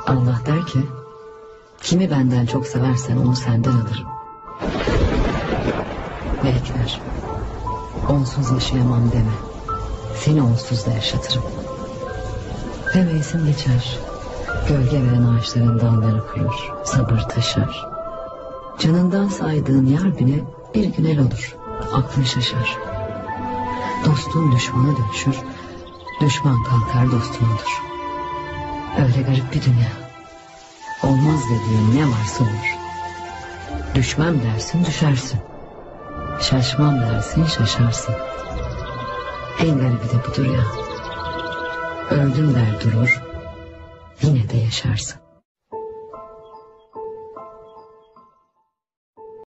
Allah der ki, kimi benden çok seversen onu senden alırım. Melekler, onsuz yaşayamam deme. Seni onsuz da yaşatırım. Ve mevsim geçer. Gölge veren ağaçların dalları kurur. Sabır taşar. Canından saydığın yar bile bir gün el olur. Aklın şaşar. Dostun düşmana dönüşür. Düşman kalkar dostun olur. Öyle garip bir dünya. Olmaz dediğin ne varsa olur. Düşmem dersin düşersin. Şaşmam dersin şaşarsın. En garibi de budur ya. Öldüm der durur. Yine de yaşarsın.